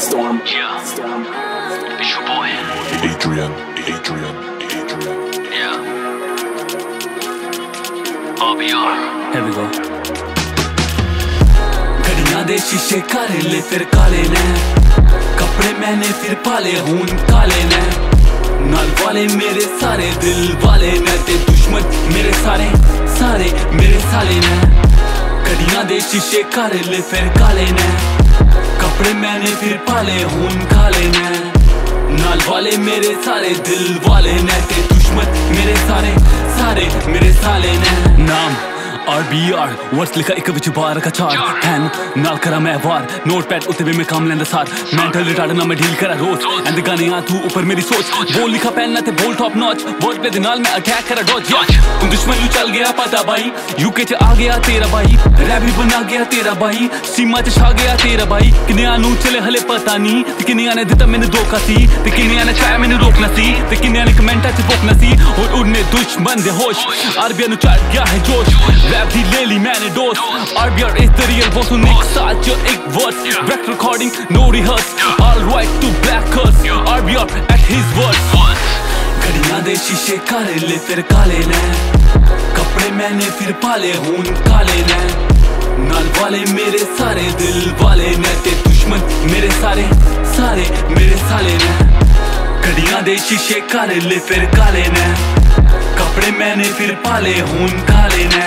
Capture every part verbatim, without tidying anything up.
Storm. Yeah. Storm. It's your boy. Adrian, Adrian, Adrian. Yeah. R B R. Here we go. घड़ियां दे शीशे काले ले फिर काले ने, कपड़े मैंने फिर पाले हून काले ने, नाल वाले मेरे सारे दिल वाले ने, ते दुश्मन मेरे सारे सारे मेरे साले ने। घड़ियां दे शीशे काले ले फिर काले ने, कपड़े मैंने फिर पाले हून काले ने, नाल वाले मेरे सारे दिल वाले ने, ते दुश्मन मेरे सारे सारे मेरे साले ने। नाम आर बी आर वर्ड्स लिखा एक विच बार का चार हैन नाल करा मैं वार नोट पैड उत्ते भी मैं काम लेंदा सार मेंटल रिटार्ड ना मैं डील करा रोज एंड द गाने आ तू ऊपर मेरी सोच बोल लिखा पेन ना ते बोल टॉप नॉच वर्ड पे दे नाल मैं अटैक करा डॉज या तुम दुश्मन नु चल गया पता भाई यूके च आ गया तेरा भाई रैप भी बना गया तेरा भाई सीमा च छा गया तेरा भाई किन्ने नु चले हले पता नहीं ते किन्ने ने दिता मैंने धोखा सी ते किन्ने ने चाहे मैंने रोकना सी ते किन्ने ने कमेंटा च भोकना सी और उड़ने दुश्मन दे होश आरबीआर नु चढ़ गया है जोश रैप दी ले ली मैंने डोज RBR is the real boss नु एक साथ जो एक word back recording no rehearse all right to black curse RBR at his word घड़ियां दे शीशे काले ले फिर काले ने कपड़े मैंने फिर पाले हून काले ने नाल वाले मेरे सारे दिल वाले ने ते दुश्मन मेरे सारे सारे मेरे साले ने घड़ियां दे शीशे काले ले फिर काले ने कपड़े मैंने फिर पाले हून काले ने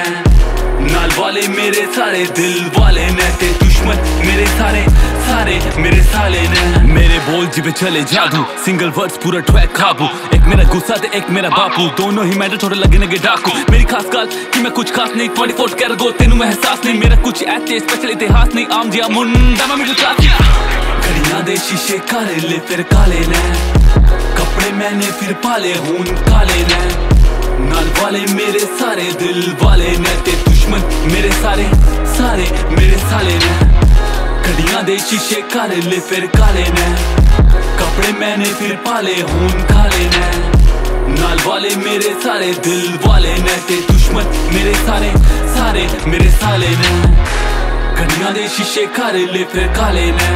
नाल वाले मेरे सारे दिल वाले ने ते दुश्मन मेरे सारे सारे मेरे साले ने मेरे बोल जिबे चले जादू सिंगल वर्ड्स पूरा ट्रैक काबू एक मेरा गुस्सा ते एक मेरा बापू दोनों ही मैटर थोड़े लगे नगे डाकू मेरी खास गाल कि मैं कुछ खास नहीं ट्वेंटी फोर कैरेट गो तेनू मैं एहसास नहीं मेरा कुछ ऐसे स्पेशल इतिहास नहीं आम जिया मुंडा मैं मिडिल क्लास घड़ियां दे शीशे काले ले फिर काले ने कपड़े मैंने फिर पाले हून काले ने नाल वाले मेरे सारे दिल वाले ने ते दुश्मन मेरे सारे सारे मेरे साले ने घड़ियां दे शीशे काले ले फिर काले ने कपड़े मैंने फिर पाले हून काले ने नाल वाले मेरे सारे दिल वाले ने ते दुश्मन मेरे सारे सारे मेरे साले ने घड़ियां दे शीशे काले ले फिर काले ने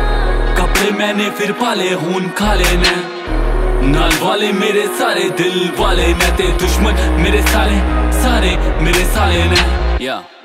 कपड़े मैंने फिर पाले हून काले ने नाल वाले मेरे सारे दिल वाले ने ते दुश्मन मेरे सारे सारे मेरे साले ने या